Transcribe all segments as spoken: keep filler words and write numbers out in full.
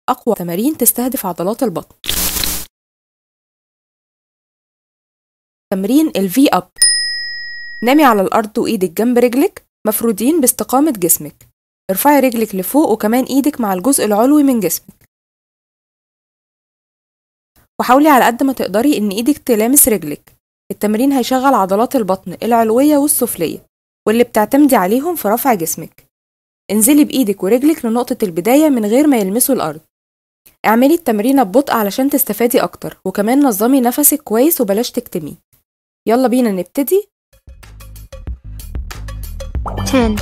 أقوى تمارين تستهدف عضلات البطن. تمرين ال V up. نامي على الأرض وإيدك جنب رجلك مفرودين باستقامة جسمك. ارفعي رجلك لفوق وكمان إيدك مع الجزء العلوي من جسمك، وحاولي على قد ما تقدري إن إيدك تلامس رجلك. التمرين هيشغل عضلات البطن العلوية والسفلية واللي بتعتمدي عليهم في رفع جسمك. انزلي بإيدك ورجلك لنقطة البداية من غير ما يلمسوا الأرض. اعملي التمرين ببطء علشان تستفادي أكتر، وكمان نظمي نفسك كويس وبلاش تكتمي. يلا بينا نبتدي. ten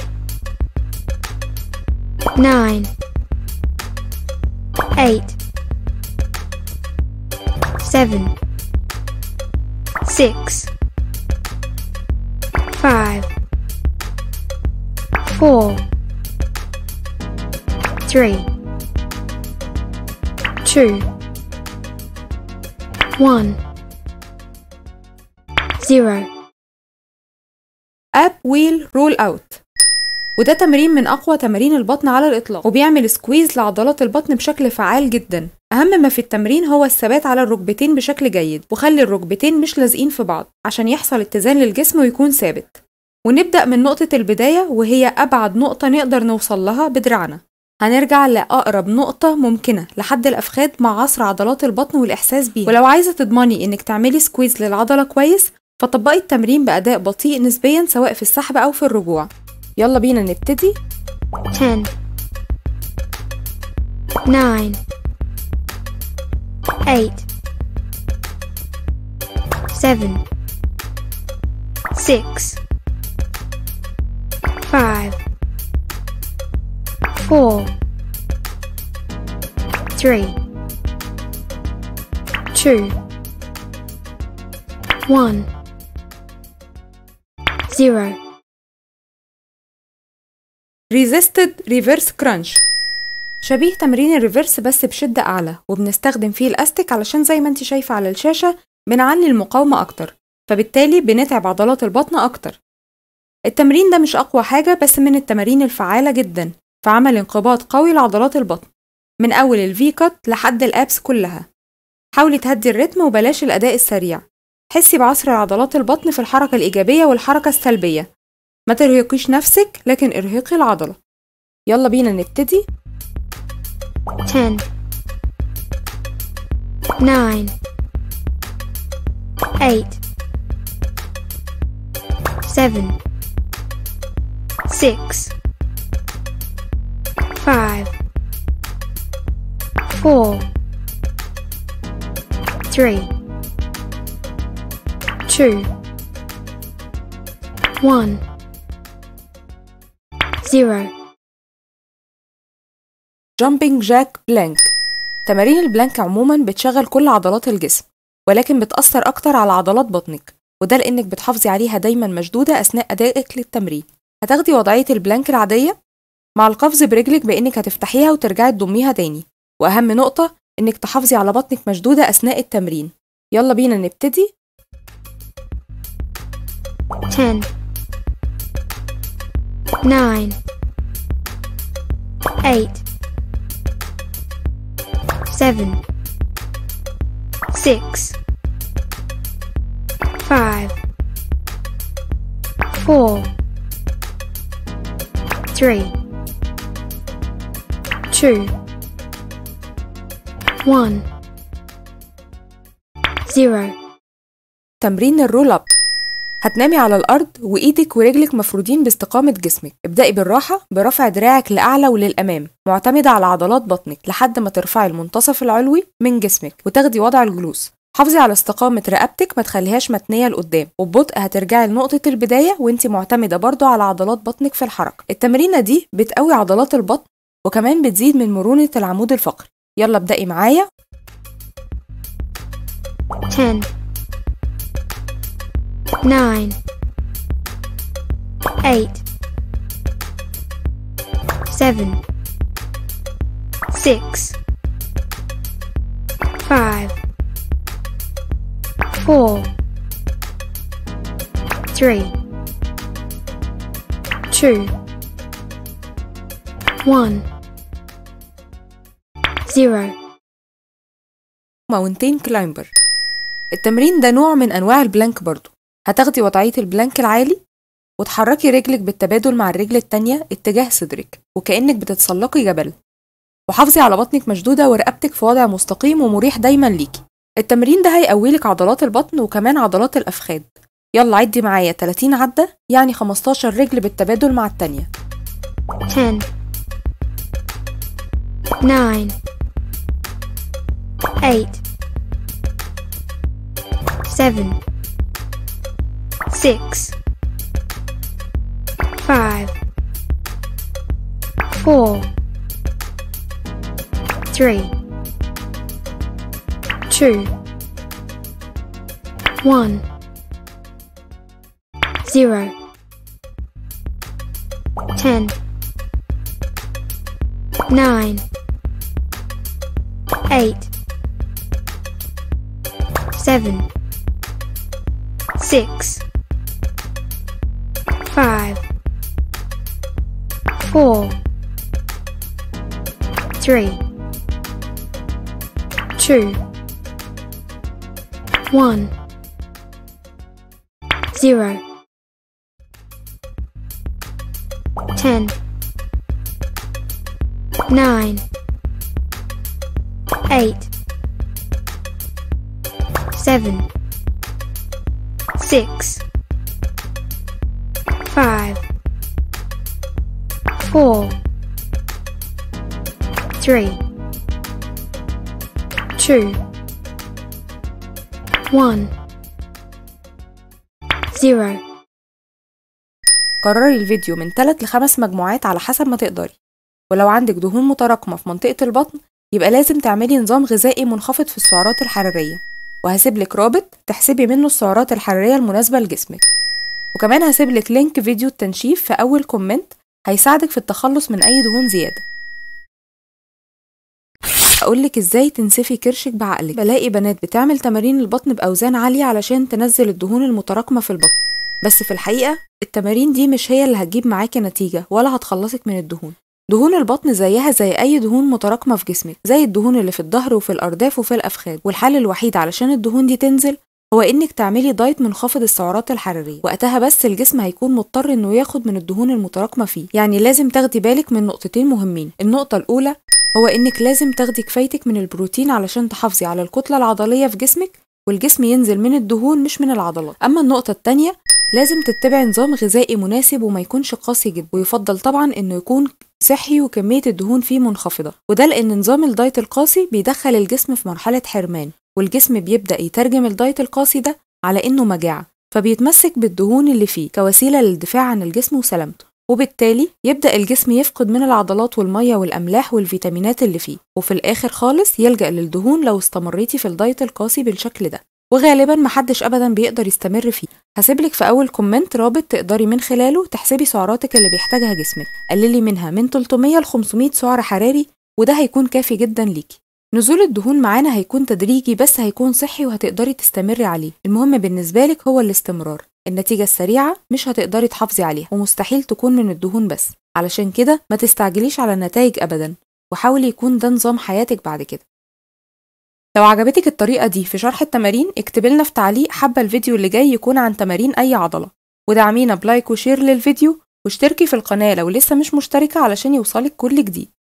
nine eight seven six five four three two one zero. اب ويل رول اوت، وده تمرين من أقوى تمارين البطن على الإطلاق، وبيعمل سكويز لعضلات البطن بشكل فعال جدا. أهم ما في التمرين هو الثبات على الركبتين بشكل جيد، وخلي الركبتين مش لازقين في بعض عشان يحصل اتزان للجسم ويكون ثابت. ونبدأ من نقطة البداية وهي أبعد نقطة نقدر نوصل لها بدراعنا. هنرجع لأقرب نقطة ممكنة لحد الأفخاذ مع عصر عضلات البطن والإحساس بيها. ولو عايزة تضمني إنك تعملي سكويز للعضلة كويس، فطبقي التمرين بأداء بطيء نسبيا سواء في السحب أو في الرجوع. يلا بينا نبتدي. ten nine eight seven six five four three two one zero. ريزيستد ريفيرس كرانش، شبيه تمرين الريفيرس بس بشدة أعلى، وبنستخدم فيه الأستك علشان زي ما انت شايفة على الشاشة بنعلي المقاومة أكتر، فبالتالي بنتعب عضلات البطن أكتر. التمرين ده مش أقوى حاجة، بس من التمارين الفعالة جدا في عمل انقباض قوي لعضلات البطن من أول الفي كات لحد الأبس كلها. حاولي تهدي الريتم وبلاش الأداء السريع. حسي بعصر عضلات البطن في الحركة الإيجابية والحركة السلبية. ما ترهقيش نفسك، لكن ارهقي العضلة. يلا بينا نبتدي. ten nine eight seven six five four three two one zero. جامبينج جاك بلانك. تمارين البلانك عموما بتشغل كل عضلات الجسم، ولكن بتأثر أكتر على عضلات بطنك، وده لأنك بتحافظي عليها دايما مشدودة أثناء أدائك للتمرين. هتاخدي وضعية البلانك العادية مع القفز برجلك بإنك هتفتحيها وترجعي تضميها تاني، وأهم نقطة إنك تحافظي على بطنك مشدودة أثناء التمرين. يلا بينا نبتدي. ten nine eight seven six five four three two one zero. تمرين الرول اب. هتنامي على الأرض وإيدك ورجلك مفرودين باستقامة جسمك. ابدأي بالراحة برفع دراعك لأعلى وللأمام، معتمدة على عضلات بطنك لحد ما ترفعي المنتصف العلوي من جسمك وتاخدي وضع الجلوس. حافظي على استقامة رقبتك، ما تخليهاش متنية لقدام، وببطء هترجعي لنقطة البداية وانتي معتمدة برضو على عضلات بطنك في الحركة. التمرينة دي بتقوي عضلات البطن وكمان بتزيد من مرونة العمود الفقري. يلا ابدأي معايا. ten nine eight seven six five four three two one zero, ماونتين كلايمبر. التمرين ده نوع من أنواع البلانك برضو. هتاخدي وضعية البلانك العالي وتحركي رجلك بالتبادل مع الرجل التانية اتجاه صدرك وكأنك بتتسلقي جبل، وحافظي على بطنك مشدودة ورقبتك في وضع مستقيم ومريح دايما ليكي. التمرين ده هيقويلك عضلات البطن وكمان عضلات الأفخاذ. يلا عدي معايا تلاتين عدة، يعني خمستاشر رجل بالتبادل مع التانية. ten, nine, eight, seven, six, five, four, three, two, one, zero, ten, nine, eight, seven, six, five, four, three, two, one, zero, ten, nine, eight, seven, six, five, four, three, two, one, zero. كرري الفيديو من ثلاث لخمس مجموعات على حسب ما تقدري. ولو عندك دهون متراكمة في منطقة البطن يبقى لازم تعملي نظام غذائي منخفض في السعرات الحرارية، وهسيبلك رابط تحسبي منه السعرات الحرارية المناسبة لجسمك، وكمان هسيبلك لينك فيديو التنشيف في أول كومنت هيساعدك في التخلص من أي دهون زيادة. أقولك إزاي تنسفي كرشك بعقلك. بلاقي بنات بتعمل تمارين البطن بأوزان عالية علشان تنزل الدهون المتراكمة في البطن، بس في الحقيقة التمارين دي مش هي اللي هتجيب معاكي نتيجة ولا هتخلصك من الدهون. دهون البطن زيها زي أي دهون متراكمة في جسمك، زي الدهون اللي في الظهر وفي الأرداف وفي الأفخاذ، والحل الوحيد علشان الدهون دي تنزل هو إنك تعملي دايت منخفض السعرات الحرارية. وقتها بس الجسم هيكون مضطر إنه ياخد من الدهون المتراكمة فيه. يعني لازم تاخدي بالك من نقطتين مهمين. النقطة الأولى هو إنك لازم تاخدي كفايتك من البروتين علشان تحافظي على الكتلة العضلية في جسمك، والجسم ينزل من الدهون مش من العضلات. أما النقطة التانية لازم تتبعي نظام غذائي مناسب وما يكونش قاسي جدا، ويفضل طبعا إنه يكون صحي وكمية الدهون فيه منخفضة، وده لأن نظام الدايت القاسي بيدخل الجسم في مرحلة حرمان، والجسم بيبدأ يترجم الدايت القاسي ده على إنه مجاعة، فبيتمسك بالدهون اللي فيه كوسيلة للدفاع عن الجسم وسلامته، وبالتالي يبدأ الجسم يفقد من العضلات والمية والأملاح والفيتامينات اللي فيه، وفي الآخر خالص يلجأ للدهون لو استمريتي في الدايت القاسي بالشكل ده، وغالبا محدش أبدا بيقدر يستمر فيه. هسيبلك في أول كومنت رابط تقدري من خلاله تحسبي سعراتك اللي بيحتاجها جسمك، قللي منها من تلتمية ل خمسمية سعر حراري، وده هيكون كافي جدا ليكي. نزول الدهون معانا هيكون تدريجي بس هيكون صحي وهتقدري تستمري عليه. المهم بالنسبة لك هو الاستمرار. النتيجة السريعة مش هتقدري تحافظي عليها، ومستحيل تكون من الدهون بس. علشان كده ما تستعجليش على النتائج أبدا، وحاولي يكون ده نظام حياتك بعد كده. لو عجبتك الطريقة دي في شرح التمارين اكتبلنا في تعليق حابة الفيديو اللي جاي يكون عن تمارين أي عضلة، ودعمينا بلايك وشير للفيديو، واشتركي في القناة لو لسه مش مشتركة علشان يوصلك كل جديد.